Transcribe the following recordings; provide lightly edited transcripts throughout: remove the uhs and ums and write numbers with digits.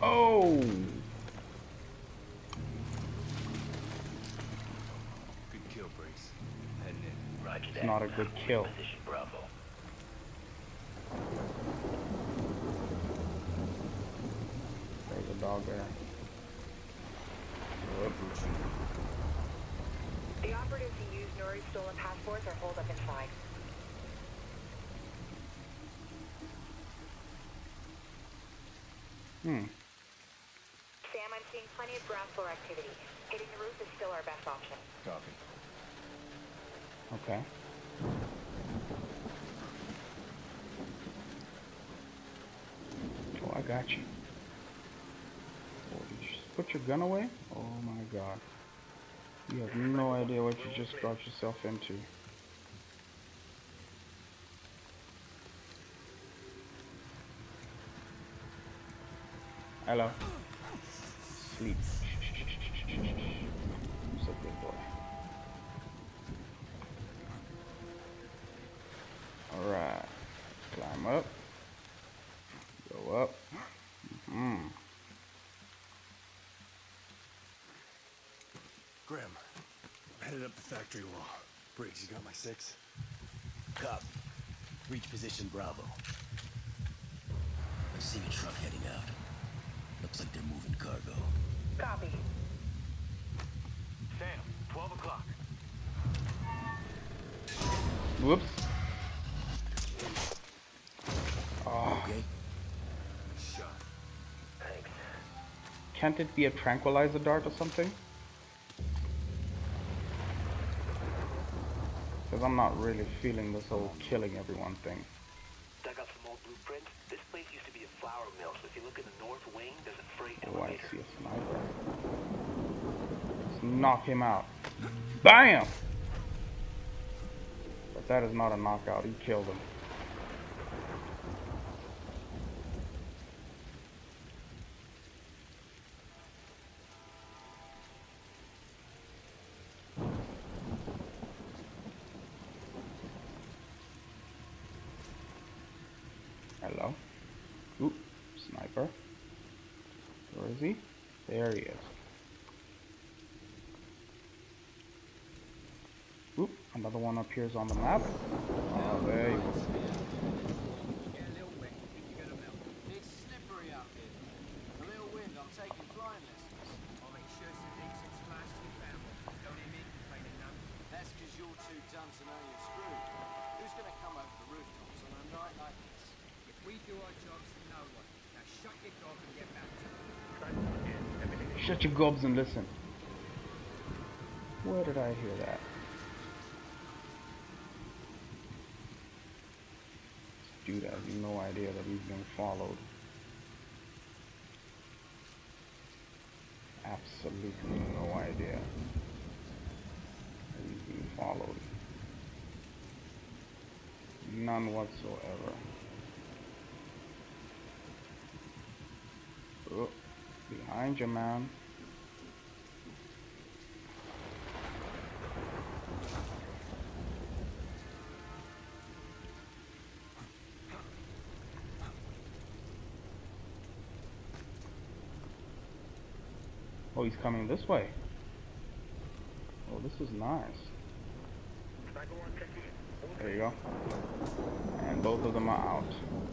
Oh! Good kill, Brace. Heading in. Roger It's that. not a good kill. Position Bravo. There's a dog there. Whoop. The operatives who used Nuri's stolen passports are holed up inside. Sam, I'm seeing plenty of ground floor activity. Hitting the roof is still our best option. Copy. Okay. Oh, I got you. Oh, did you just put your gun away? Oh my god. You have no idea what you just got yourself into. Hello. Sleep. Who's a good boy? Alright. Climb up. Go up. Grim, I'm headed up the factory wall. Briggs, you got my 6? Copy. Reach position Bravo. I see a truck heading out. Looks like they're moving cargo. Copy. Sam, 12 o'clock. Whoops. Oh, Okay? Shot. Thanks. can't it be a tranquilizer dart or something? Because I'm not really feeling this whole killing everyone thing. Dug up some old blueprints. This place used to be a flour mill, so if you look in the north wing, there's a freight Oh, I elevator. see a sniper. Let's knock him out. BAM! But that is not a knockout. He killed him. Hello. Oop, sniper. Where is he? There he is. Oop, another one appears on the map. Oh, there he is. Get a little wet, think you're gonna melt. It's slippery out here. A little wind, I'm taking flying lessons. I'll make sure some decent splash to the family. Don't hear me complaining none. That's because you're too dumb to know you're screwed. Who's gonna come over the rooftops on a night like this? If we do our jobs, no one. Now shut your gob and get back to it. Shut your gobs and listen. Where did I hear that? Dude, I have no idea that he's being followed. Absolutely no idea that he's being followed. None whatsoever. Oh, behind you, man. Oh, he's coming this way. Oh, this is nice. There you go. And both of them are out.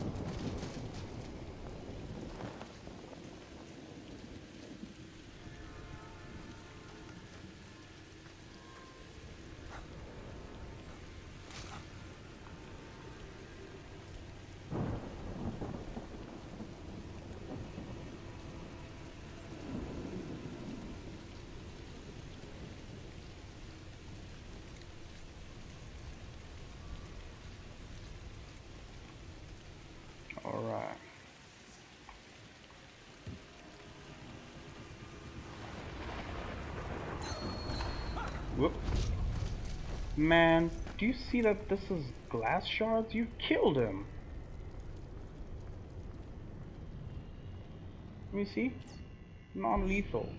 Alright. Whoop. Man, do you see that this is glass shards? You killed him. Let me see. Non-lethal.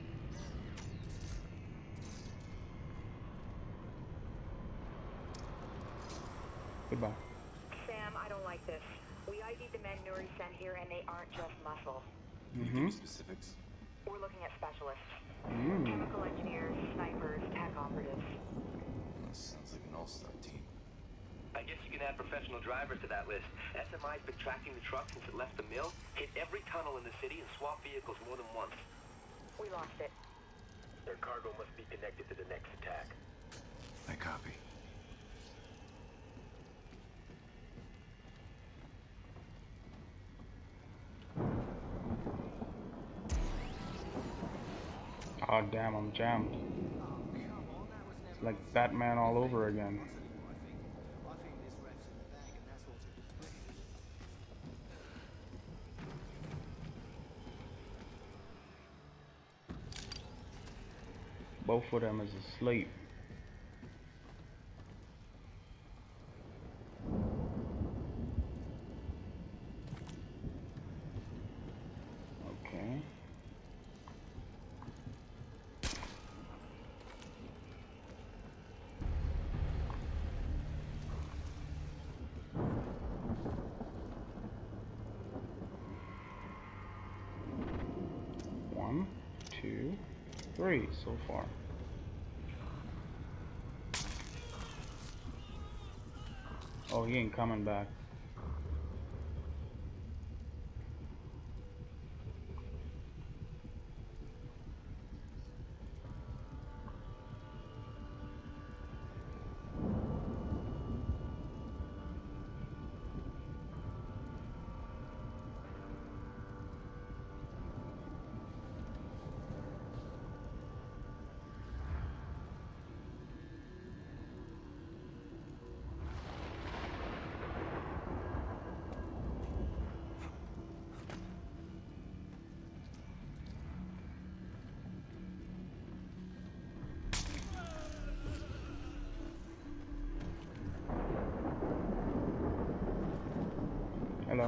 Goodbye. Sam, I don't like this. We ID'd the men Nuri sent here, and they aren't just muscle. Can you give me specifics? We're looking at specialists. Mm. Chemical engineers, snipers, tech operatives. This sounds like an all-star team. I guess you can add professional drivers to that list. SMI's been tracking the truck since it left the mill, hit every tunnel in the city, and swapped vehicles more than once. We lost it. Their cargo must be connected to the next attack. I copy. Oh damn, I'm jammed. It's like Batman all over again. I think this ref's in the bag, and that's what's Both of them is asleep. Okay. One, two, three so far. Oh, he ain't coming back. Hello.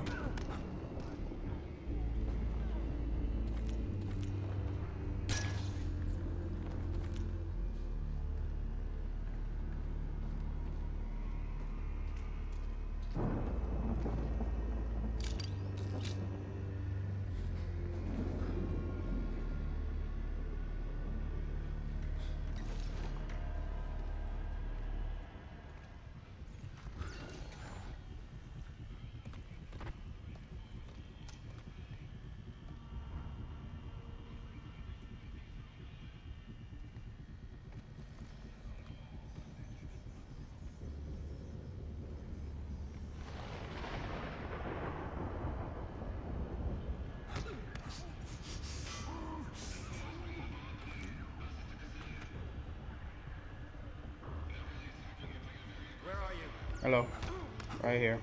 Where are you? Hello. Right here.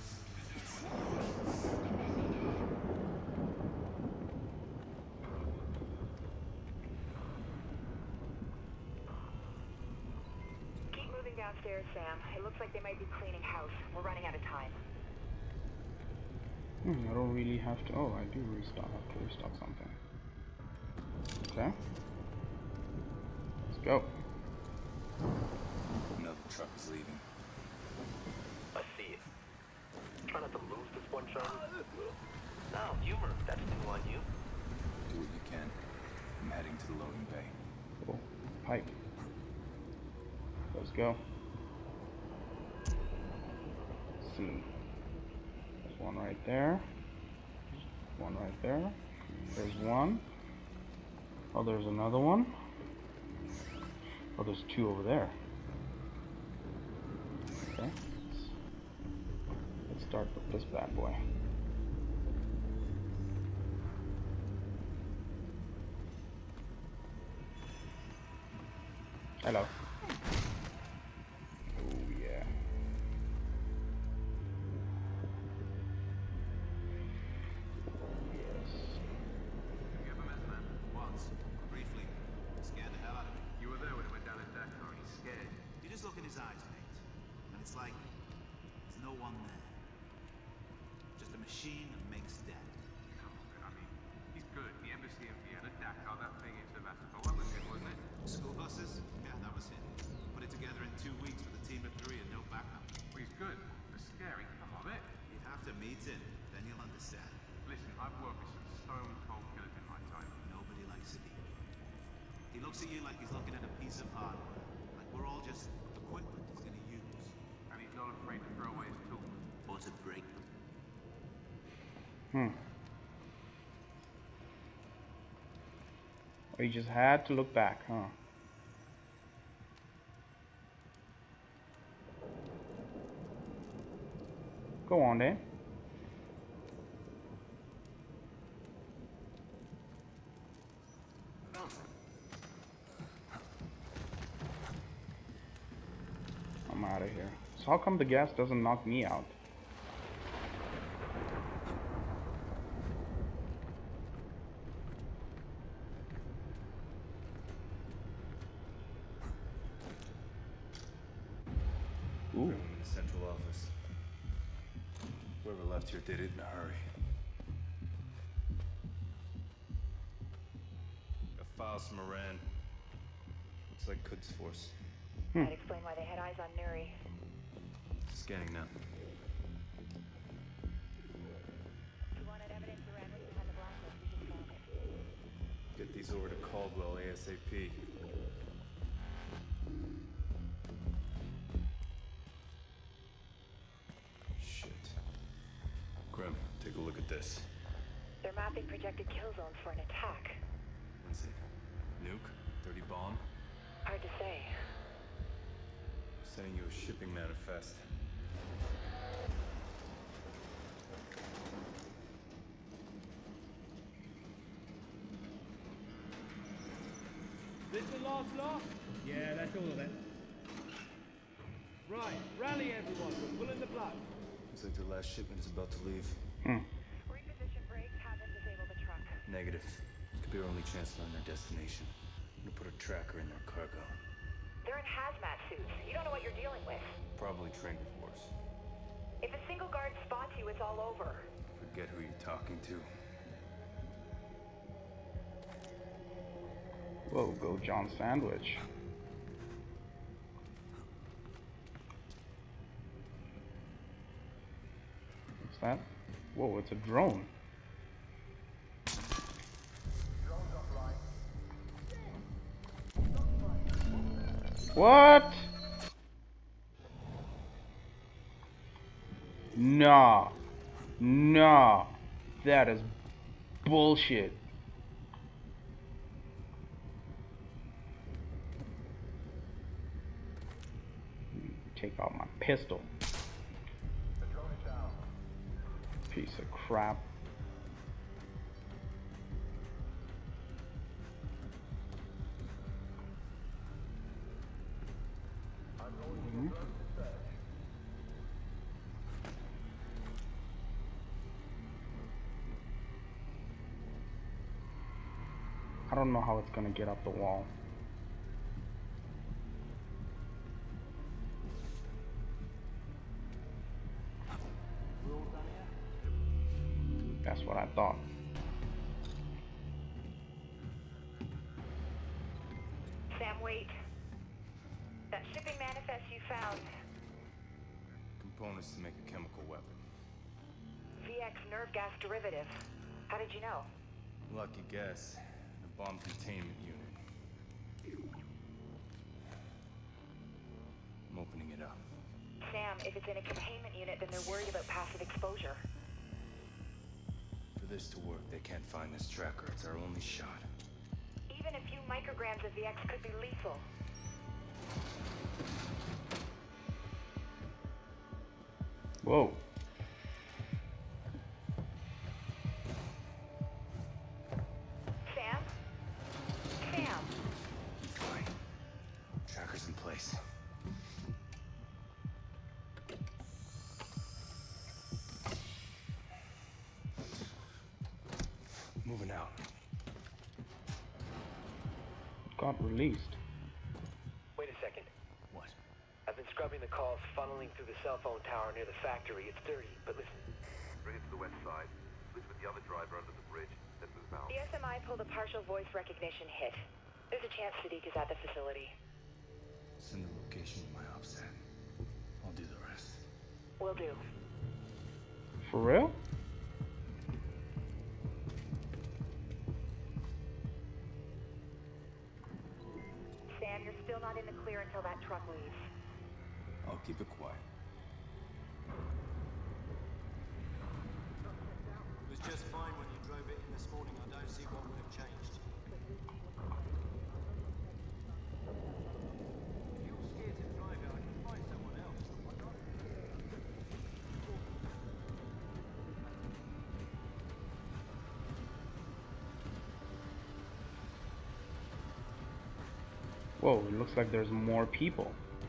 Keep moving downstairs, Sam. It looks like they might be cleaning house. We're running out of time. I don't really have to. Oh, I do restock. I have to restock something. Okay. Let's go. Another truck is leaving. I see it. Try not to lose this one, Charlie. No, humor. That's new on you. Do what you can. I'm heading to the loading bay. Cool. Pipe. Let's go. Let's see. There's one right there. One right there. There's one. Oh, there's another one. Oh, there's two over there. Okay. Let's start with this bad boy. Hello. Oh, yeah. Yes. You ever met the man? Once, briefly. Scared the hell out of me. You were there when he went down in Dakar. He's scared. You just look in his eyes, mate. And it's like there's no one there. Just a machine that makes death. Come on, man. I mean, he's good. The embassy in Vienna, Dakar, that thing in Sevastopol. That was him, wasn't it? School buses? Yeah, that was him. Put it together in 2 weeks with a team of 3 and no backup. Well, he's good. But scary. Come on, it. You have to meet him, then you'll understand. Listen, I've worked with some stone-cold looks at you like he's looking at a piece of hardware. Like we're all just equipment he's gonna use. And he's not afraid to throw away his tools. Or to break them. Or you just had to look back, huh? Go on then. I'm out of here. So how come the gas doesn't knock me out? Ooh. The central office. Whoever left here did it in a hurry. Got files from Iran. Looks like Quds Force. That'd explain why they had eyes on Nuri. Scanning now. You wanted evidence Iran was behind the blacklist. We just found it. Get these over to Caldwell ASAP. Shit. Grim, take a look at this. They're mapping projected kill zones for an attack. What's it? Nuke? Dirty bomb? Hard to say. Sending you a shipping manifest. This the last lot? Yeah, that's all of it. Right, rally everyone, we're pulling the plug. Looks like the last shipment is about to leave. Reposition brakes haven't disabled the truck. Negative. Could be our only chance to learn their destination. I'm gonna put a tracker in their cargo. They're in hazmat suits. You don't know what you're dealing with. Probably trained with worse. If a single guard spots you, it's all over. Forget who you're talking to. Whoa, go John Sandwich. What's that? Whoa, it's a drone. What? Nah. Nah. That is bullshit. Take out my pistol. Piece of crap. I don't know how it's gonna get up the wall. That's what I thought. Sam, wait. That shipping manifest you found. Components to make a chemical weapon. VX nerve gas derivative. How did you know? Lucky guess. The bomb containment unit. I'm opening it up. Sam, if it's in a containment unit, then they're worried about passive exposure. For this to work, they can't find this tracker. It's our only shot. Even a few micrograms of VX could be lethal. Whoa. Sam? Sam? Fine. Tracker's in place. Moving out. Got released. Wait a second. What? I've been scrubbing the calls funneling through the cell phone tower near the factory. It's dirty, but listen. Bring it to the west side. Switch with the other driver under the bridge, then move out. The SMI pulled a partial voice recognition hit. There's a chance Sadiq is at the facility. Send the location to my ops at. I'll do the rest. Will do. For real? until that truck leaves. I'll keep it quiet. It was just fine when you drove it in this morning. I don't see what would have changed. If you're scared to drive it, I can find someone else. Whoa, it looks like there's more people.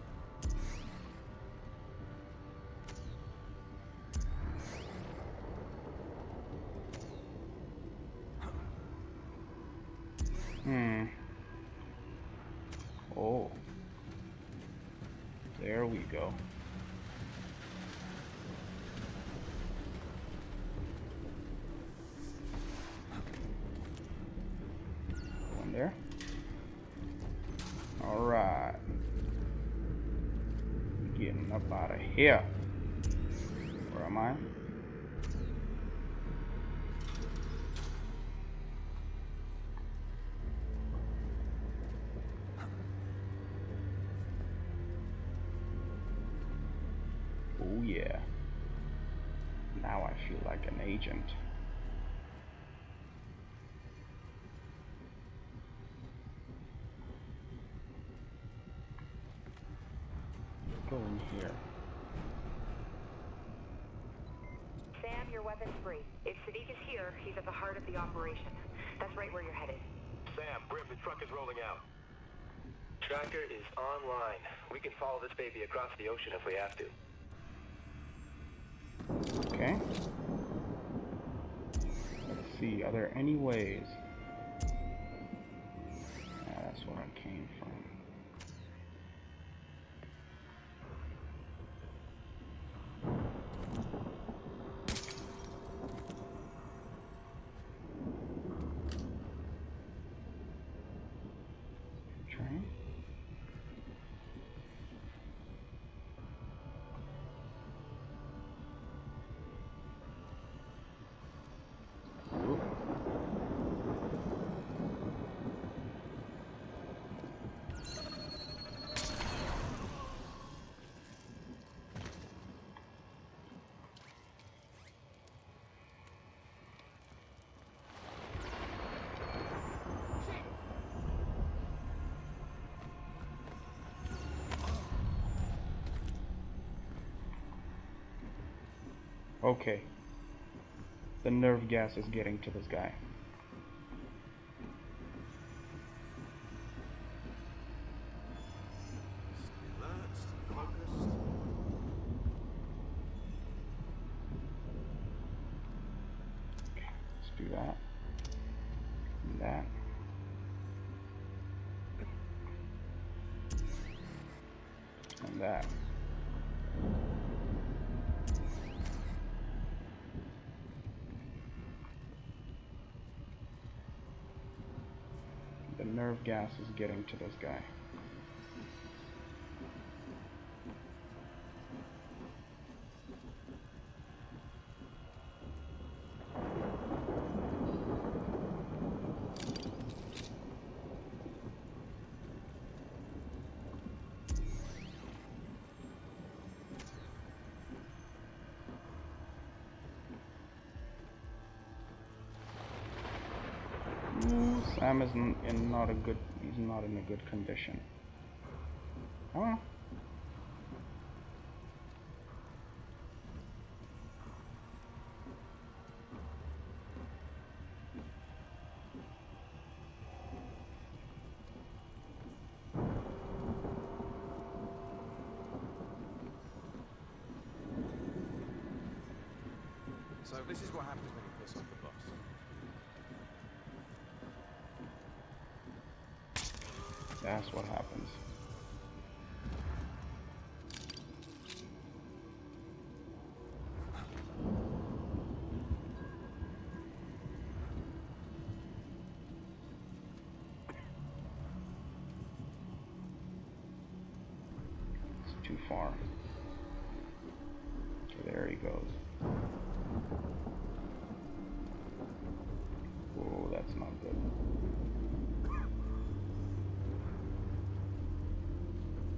Oh. There we go. One there. Alright. Getting up out of here. Where am I? Oh yeah. Now I feel like an agent. Go in here. Sam, your weapon's free. If Sadiq is here, he's at the heart of the operation. That's right where you're headed. Sam, Grim, the truck is rolling out. Tracker is online. We can follow this baby across the ocean if we have to. Okay. Let's see, are there any ways? That's where I came from. Train. Ooh. Okay. The nerve gas is getting to this guy. Alert, focused. Okay, let's do that. And that. And that. The nerve gas is getting to this guy. Ooh, Sam is in not a good. He's not in a good condition. Huh? So this is what happens when you piss off the boss. That's what happens. It's too far. Okay, there he goes. Oh, that's not good.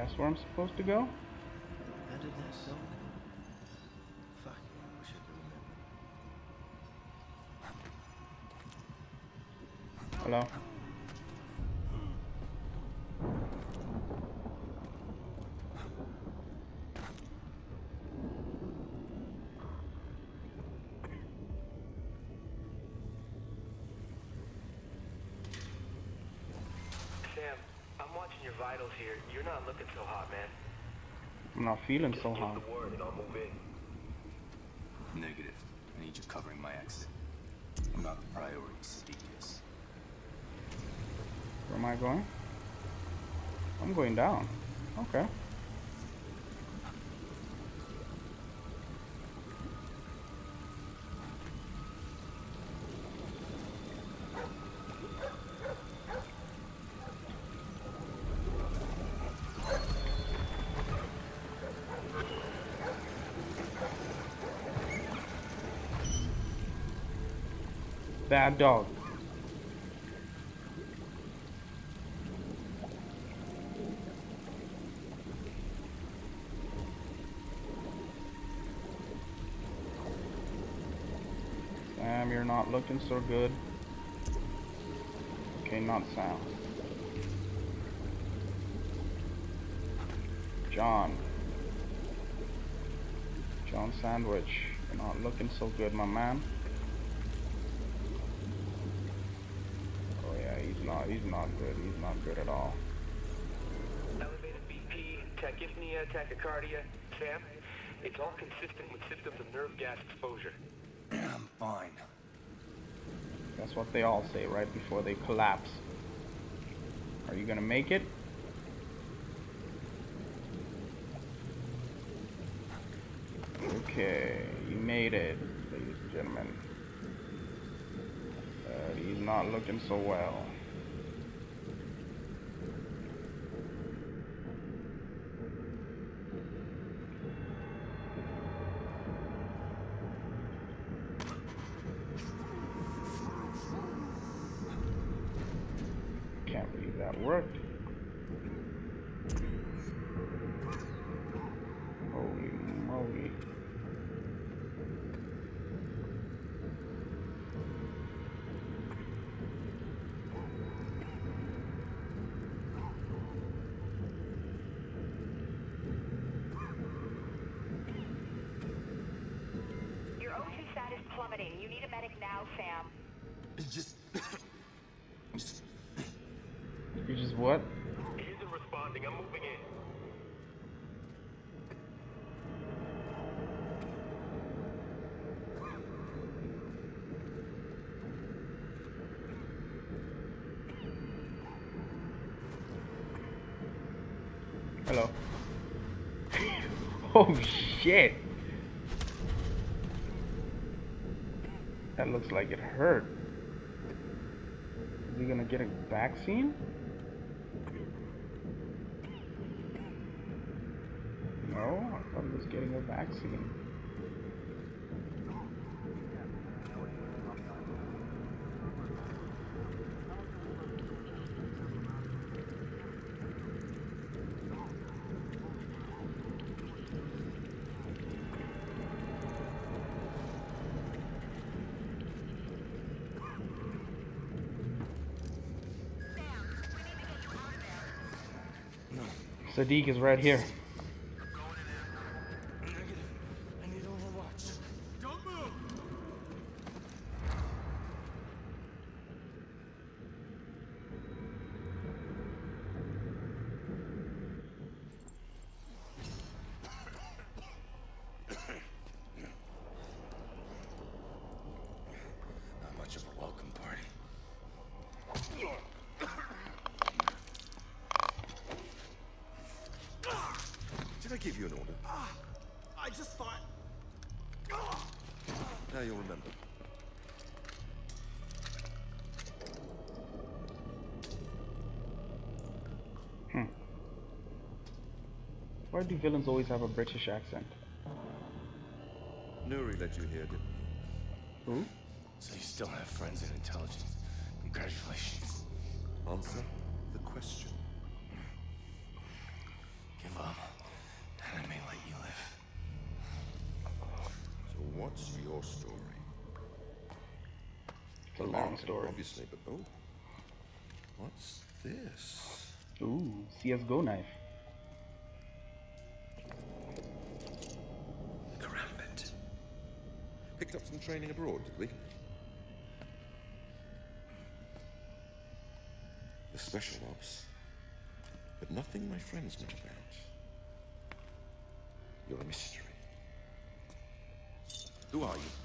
That's where I'm supposed to go? How did that song go? Fuck, I wish I could remember. Hello? Sam, I'm watching your vitals here. You're not looking so hot, man. I'm not feeling Just so give hot. the word and I'll move in. Negative. I need you covering my exit. I'm not the priority, Sadiq is. Where am I going? I'm going down. Okay. Bad dog. Sam, you're not looking so good. Okay, not Sam. John. John Sandwich. You're not looking so good, my man. Oh yeah, he's not good. He's not good at all. Elevated BP, tachypnea, tachycardia. Sam, it's all consistent with symptoms of nerve gas exposure. I'm fine. That's what they all say right before they collapse. Are you gonna make it? Okay, you made it, ladies and gentlemen. He's not looking so well. Can't believe that worked. Holy moly. Your O2 status plummeting. You need a medic now, Sam. You just what? He isn't responding. I'm moving in. Hello. Oh shit. That looks like it hurt. Is he gonna get a vaccine? No, I thought he was getting a vaccine. Sadiq is right here. I need overwatch. Don't move! Not much of a welcome party. Did I give you an order? I just thought... Now you'll remember. Why do villains always have a British accent? Nuri led you here, didn't he? Who? So you still have friends in intelligence. Congratulations. Answer the question. give up, and I may let you live. So what's your story? It's a long story. Obviously, but oh, what's this? Ooh, CS:GO knife. Karambit. Picked up some training abroad, did we? The special ops. But nothing my friends know about. You're a mystery. Who are you?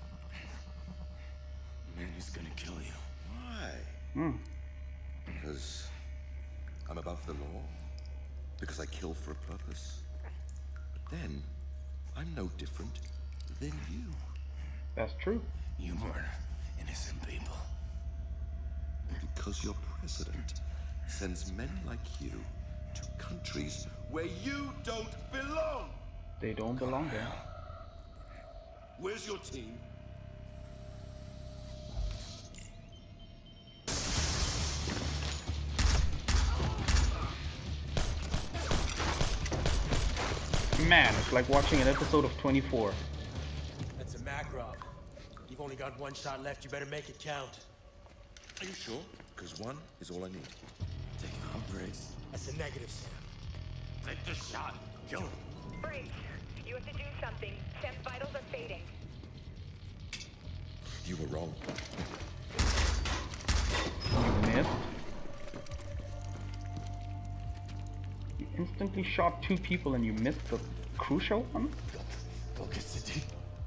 Man who's gonna kill you. Why? Because I'm above the law? Because I kill for a purpose? But then, I'm no different than you. That's true. You murder innocent people. Because your president sends men like you to countries where you don't belong. They don't belong there. Where's your team? Man, it's like watching an episode of 24. That's a Makarov. You've only got one shot left. You better make it count. Are you sure? Because one is all I need. Take it home, Briggs. That's a negative, Sam. Take the shot. Kill him. Briggs, you have to do something. Sam's vitals are fading. You were wrong. You missed. You instantly shot 2 people and you missed the crucial one? Go get Sadiq.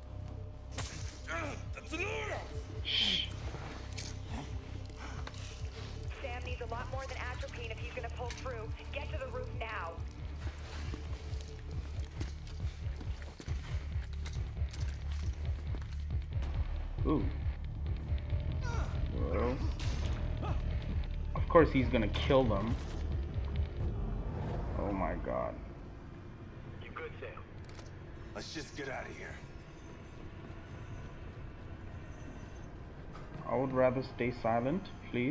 That's an order! Shh. Sam needs a lot more than atropine if he's gonna pull through. Get to the roof now. Ooh. Well, of course he's gonna kill them. Oh my god. You good, Sam? Let's just get out of here. I would rather stay silent, please.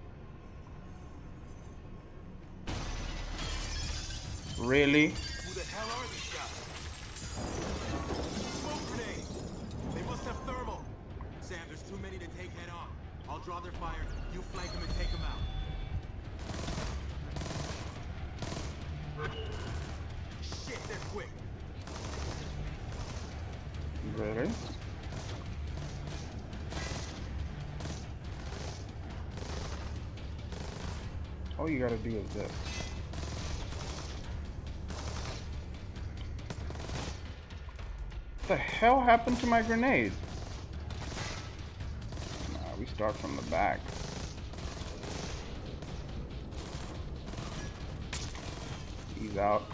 Really? Who the hell are these guys? Smoke grenades! They must have thermal! Sam, there's too many to take head on. I'll draw their fire, you flank them and take them out. Shit, they're quick! Really? All you gotta do is this. What the hell happened to my grenade? Nah, we start from the back. He's out.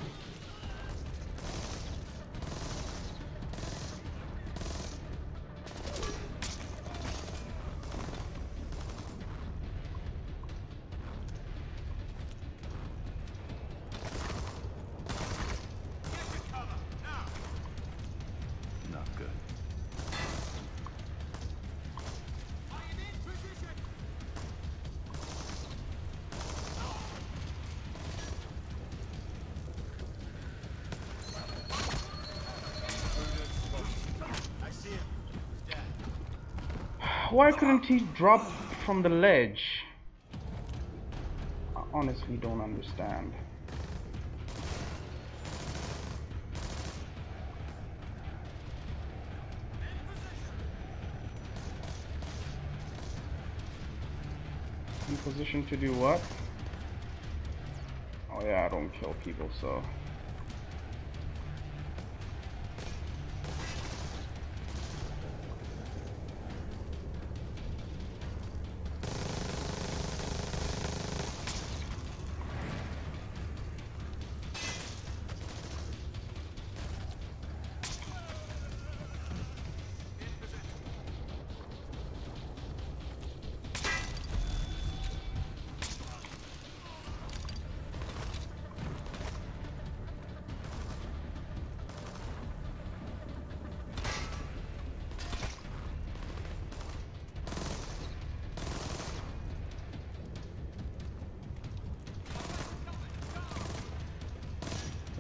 Not good. I see him. He's dead. Why couldn't he drop from the ledge? I honestly don't understand. In position to do what? Oh yeah, I don't kill people, so...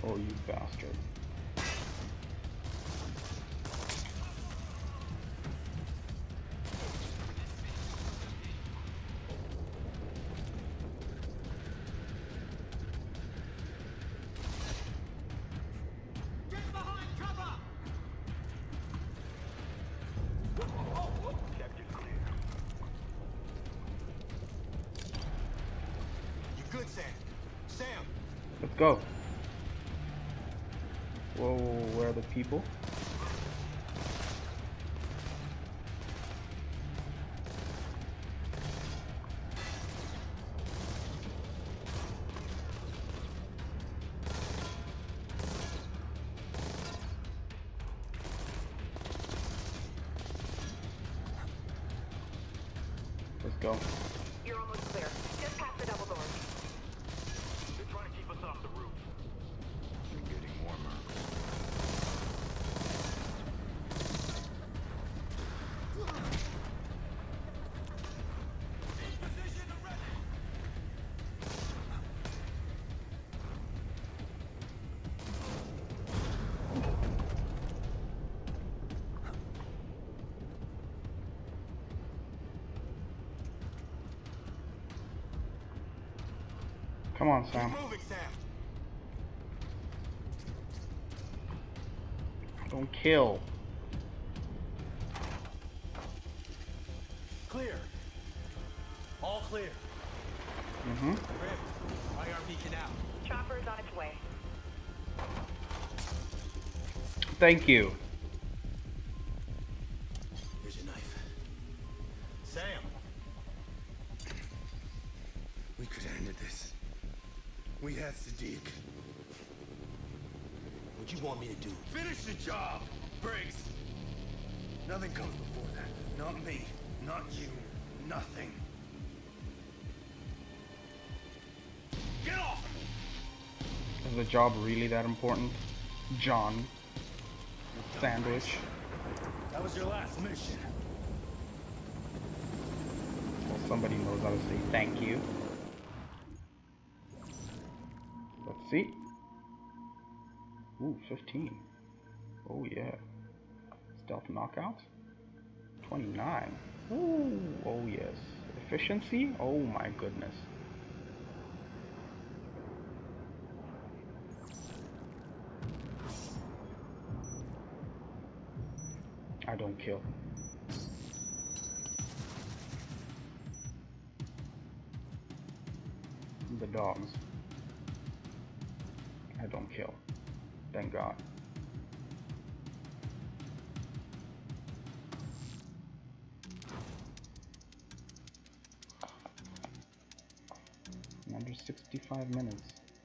Oh, you bastard. Good, Sam. Sam! Let's go. Whoa, where are the people? Let's go. You're almost clear. Just past the double doors. They're trying to keep us off the roof. You're getting warmer. Come on, Sam. Keep moving, Sam. Don't kill. Clear. All clear. Mm-hmm. Grim, IR beacon out. Chopper's on its way. Thank you. Here's your knife. Sam! We could have ended this. We had Sadiq. What'd you want me to do? Finish the job, Briggs! Nothing comes before that. Not me. Not you. Nothing. Get off! Is the job really that important? John Sandwich. That was your last mission. Well, somebody knows how to say thank you. Let's see. Ooh, 15. Oh yeah. Stealth knockouts. 29. Ooh, oh yes. Efficiency? Oh my goodness. I don't kill. The dogs. I don't kill. Thank God. Under 65 minutes.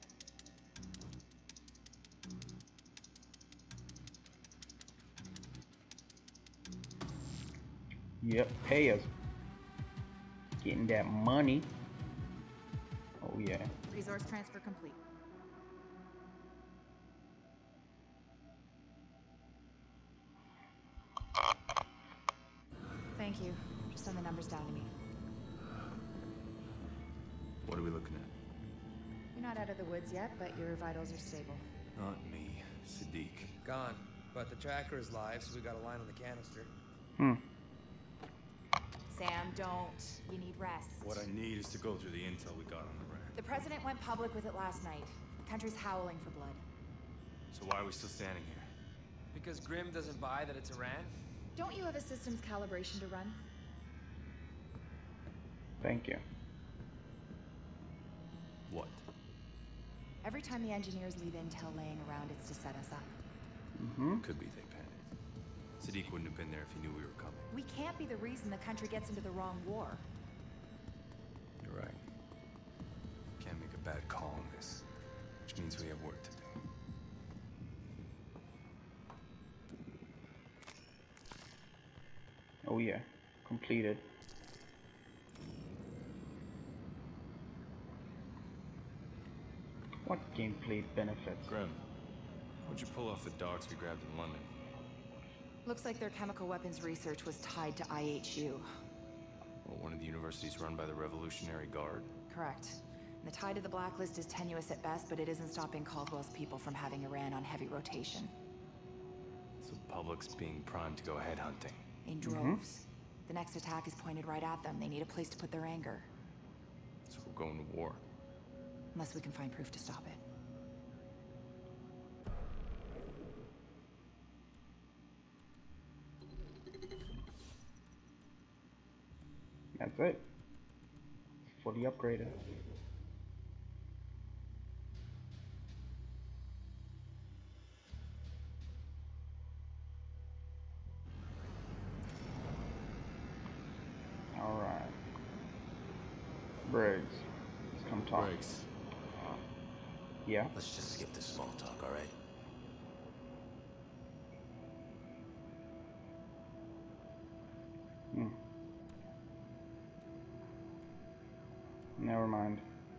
Yep, pay us. Getting that money. Oh yeah. Resource transfer complete. Thank you. Just send the numbers down to me. What are we looking at? You're not out of the woods yet, but your vitals are stable. Not me. Sadiq. Gone. But the tracker is live, so we got a line on the canister. Sam, don't. You need rest. What I need is to go through the intel we got on the rack. The president went public with it last night. The country's howling for blood. So why are we still standing here? Because Grim doesn't buy that it's Iran? Don't you have a systems calibration to run? Thank you. What? Every time the engineers leave intel laying around, it's to set us up. Could be they panicked. Sadiq wouldn't have been there if he knew we were coming. We can't be the reason the country gets into the wrong war. You're right. Can't make a bad call on this. Which means we have work to do. Oh yeah, completed. What gameplay benefits? Grim, what'd you pull off the docs we grabbed in London? Looks like their chemical weapons research was tied to IHU. Well, one of the universities run by the Revolutionary Guard? Correct. The tide of the blacklist is tenuous at best, but it isn't stopping Caldwell's people from having Iran on heavy rotation. So the public's being primed to go headhunting. In droves. The next attack is pointed right at them. They need a place to put their anger. So we're going to war. Unless we can find proof to stop it. That's it. Fully upgraded. Alright. Briggs. Let's come talk. Briggs. Yeah? Let's just skip the small talk, alright? Never mind.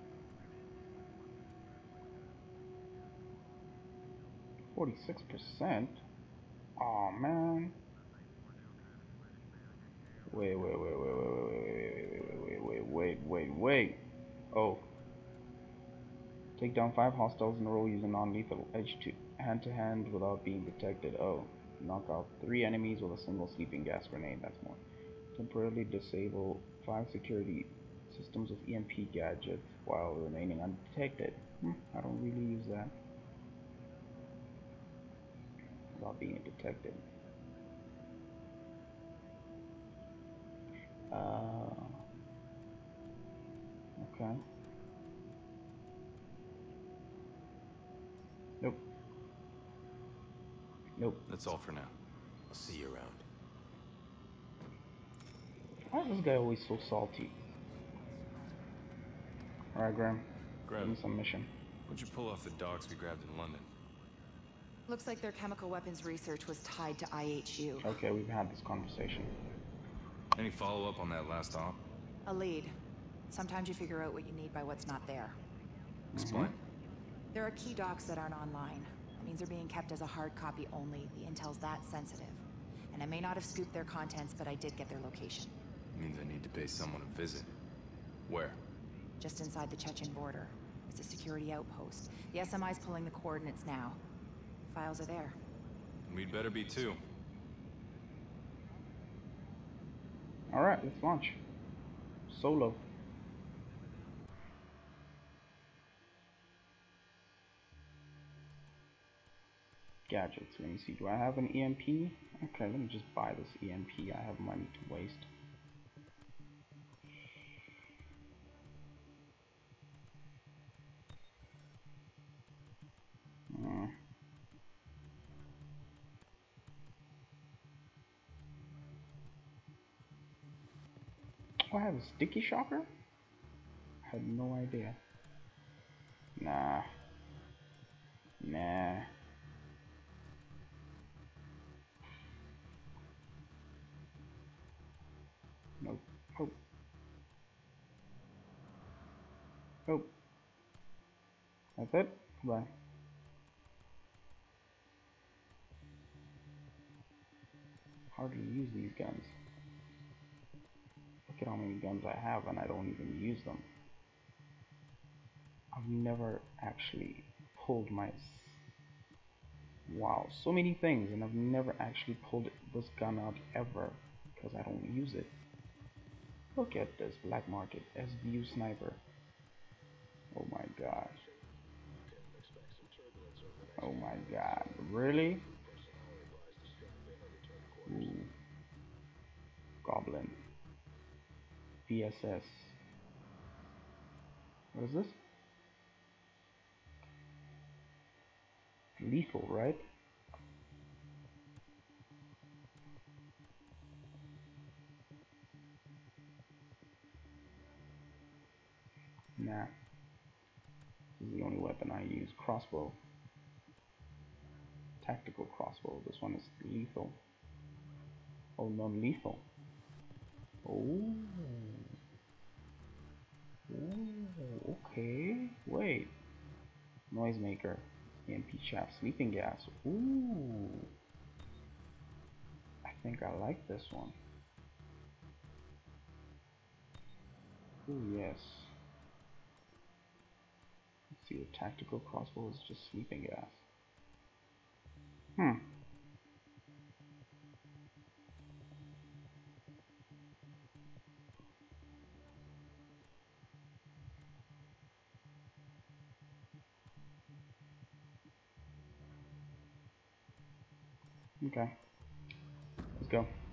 46%? Aw, man. Wait. Oh. Take down 5 hostiles in a row using non-lethal edge to hand-to-hand without being detected. Oh. Knock out 3 enemies with a single sleeping gas grenade. That's more. Temporarily disable 5 security systems with EMP gadgets while remaining undetected. I don't really use that. Without being detected. Okay. Nope. That's all for now. I'll see you around. Why is this guy always so salty? Alright, Graham. Give me some mission. What'd you pull off the docks we grabbed in London? Looks like their chemical weapons research was tied to IHU. Okay, we've had this conversation. Any follow-up on that last op? A lead. Sometimes you figure out what you need by what's not there. Explain. There are key docs that aren't online. That means they're being kept as a hard copy only. The intel's that sensitive. And I may not have scooped their contents, but I did get their location. Means I need to pay someone a visit. Where? Just inside the Chechen border. It's a security outpost. The SMI's pulling the coordinates now. Files are there. We'd better be too. Alright, let's launch. Solo. Gadgets, let me see. Do I have an EMP? Okay, let me just buy this EMP. I have money to waste. Oh, I have a sticky shocker? I had no idea. Nah. Nope. Oh. That's it? Goodbye. Hardly use these guns. Look at how many guns I have and I don't even use them. I've never actually pulled my... Wow, so many things, and I've never actually pulled this gun out ever because I don't use it. Look at this black market SVU sniper. Oh my gosh. Oh my god, really? Ooh. Goblin. VSS. What is this? Lethal, right? Nah. This is the only weapon I use. Crossbow. Tactical crossbow. This one is lethal. Oh, non-lethal. Oh. Oh, okay. Wait. Noisemaker. EMP chaff. Sleeping gas. Ooh. I think I like this one. Ooh, yes. See, the tactical crossbow is just sweeping gas. Hmm. Okay. Let's go.